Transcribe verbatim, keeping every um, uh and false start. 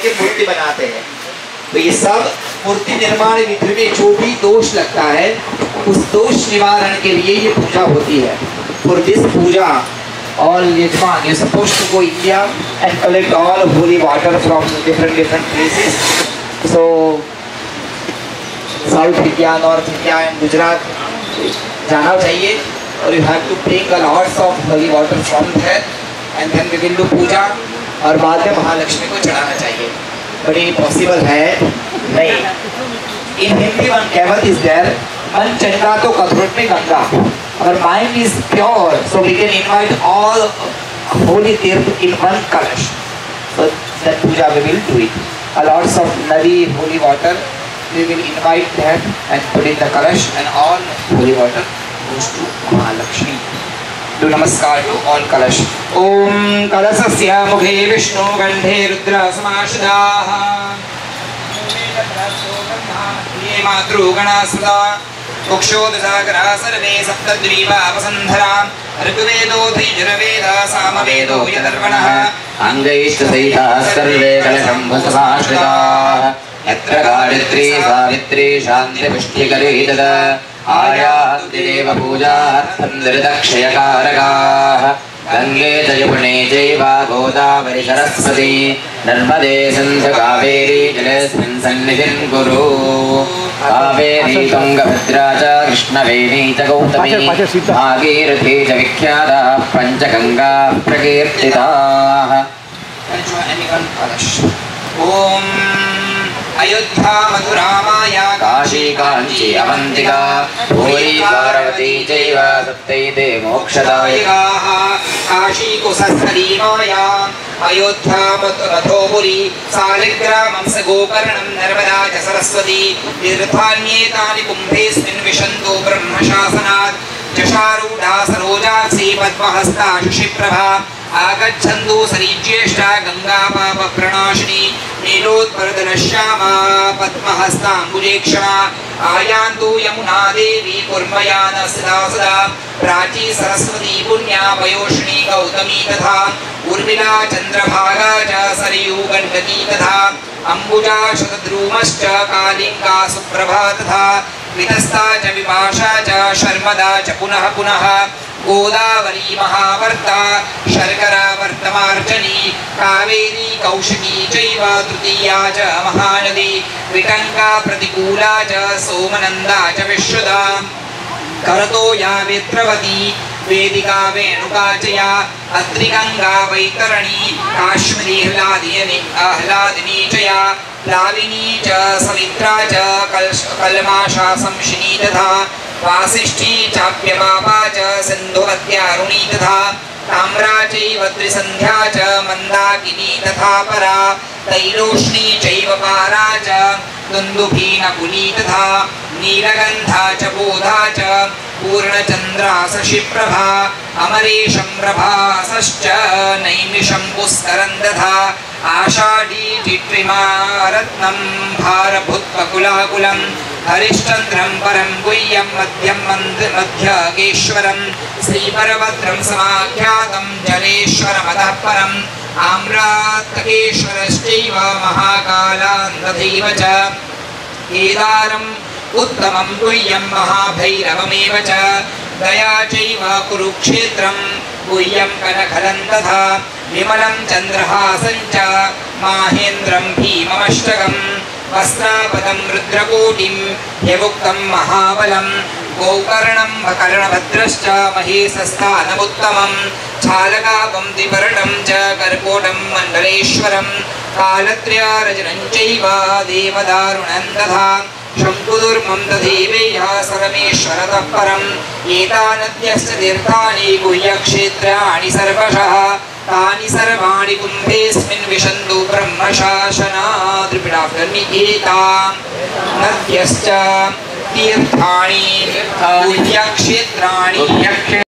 के मूर्ति बनाते हैं। तो ये सब मूर्ति निर्माण विधि में जो भी दोष लगता है उस दोष निवारण के लिए ये पूजा होती है। For this puja all yajman you supposed to go India and collect all holy water from different different places. So South India, North India and Gujarat जाना चाहिए और you have to bring a lots of holy water from there and then we will do पूजा और बाद में महालक्ष्मी को चढ़ाना चाहिए। But ये possible है नहीं। In Hindi one कहावत is there, मन चंगा तो कथरुट में Ganga. Our mind is pure, so we can invite all holy tirth in one kalash. So that puja we will do it. A lots of nadi holy water we will invite that and put in the kalash, and all holy water goes to Mahalakshmi. Do namaskar to all kalash. Om kalasasya mukhe Vishnu gandhe rudra samashadaha. Ye matru ganasvada. मोक्षोदसागरा सर्वे सप्तद्वीपा वसुन्धरा ऋग्वेदोऽथ यजुर्वेदः सामवेदो यदर्वणः अङ्गैश्चसहिताः सर्वे कलशम्भुसमाश्रिताः यत्र गायत्री सावित्री शान्तिपुष्टिकरी तदा आयातु देव पूजार्थं निर्दक्षयकारकाः गङ्गे च यमुने चैव गोदावरी सरस्वती नर्मदे सिन्धु कावेरी जलेऽस्मिन् सन्निधिं कुरु कावेरी तुङ्गभद्रा च कृष्णवेणी च गौतमी भागीरथी च विख्याता पञ्चगङ्गा प्रकीर्तिताः। ओम अयोध्या मथुरा माया काशी कांची अवंतिका भूरी पार्वती चैव सप्तैते मोक्षदायिकाः काशी कुशस्थली माया अयोध्या मथुरापुरी सालिग्रामं स गोकर्णं नर्मदा च सरस्वती तीर्थान्येतानि कुम्भेऽस्मिन् विशन्तु ब्रह्मशासनात् जशारूढा सरोजाक्षी पद्महस्ता शशिप्रभा आगच्छन्तु सरीज्येष्ठा गंगा पाप प्रणाशिनी नीलोत्पलदलश्यामा पद्महस्ताम्बुजेक्षणा आयान्तु यमुना देवी कुर्मयान सदा सदा प्राची सरस्वती पुण्या पयोषिणी गौतमी तथा उर्मिला चंद्रभागा च सरयू गण्डकी तथा अम्बुजा शतद्रुमश्च कालिंगा सुप्रभा तथा वितस्ता च विपाशा च शर्मदा च पुनः पुनः गोदावरी महावर्ता शर्करा वर्तमार्जनी कावेरी कौशिकी चैव तृतीया च महानदी विटंका प्रतिकूला च सोमनंदा च विश्रुता करतो या वेत्रवती वेदिका वेणुका च या अत्रिगंगा वैतरणी काश्मीरी ह्लादिनी आह्लादिनी च या लाविनी च सवित्रा च कल्माषा संशिनी तथा वासिष्ठी चाप्यमापा च सिन्धुवत्यारुणी तथा ताम्रा चैव त्रिसन्ध्या च मन्दाकिनी तथा परा तैलोष्णी चैव पारा च दुन्दुभी नकुली तथा नीलगन्धा च बोधा च पूर्णचन्द्रा शशिप्रभा अमरेशं प्रभासश्च नैमिषं पुष्करं दधा आषाढी चित्रिमा रत्नं भारभूत्पकुलाकुलं हरिश्चन्द्रं परं गुह्यं मध्यं मध्यगेश्वरं श्रीपरभद्रं समाख्यातं जलेश्वरमतः परम् आम्रातकेश्वरश्चैव महाकालान्तथैव च केदारम् उत्तमं गुह्यं महाभैरवमेव च गया चैव कुरुक्षेत्रं गुह्यं कनखलं तथा विमलं चन्द्रहासं च माहेन्द्रं भीममष्टकं वस्त्रापदं रुद्रकोटिं ह्यवुक्तं महाबलं गोकर्णं कर्णभद्रश्च महेशस्थानमुत्तमं छालकापं त्रिपर्णं च कर्कोटं मण्डलेश्वरं कालत्रयरजनं चैव देवदारुणं तथा शङ्कुदुर्मं तथैवेह सरमेश्वरतः परम् एतानद्यश्च तीर्थानि गुह्यक्षेत्राणि सर्वशः तानि सर्वाणि कुम्भेऽस्मिन् विशन्तु ब्रह्मशासनात् रिपीट आफ्टर मी एतान् नद्यश्च तीर्थानि गुह्यक्षेत्राणि